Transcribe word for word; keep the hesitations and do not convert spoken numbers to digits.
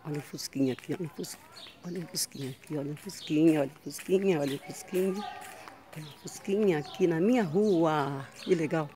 Olha o fusquinha aqui, olha o fusquinha. Olha o fusquinha aqui, olha o fusquinha, olha o fusquinha, olha o fusquinha. Olha o fusquinha aqui na minha rua. Que legal.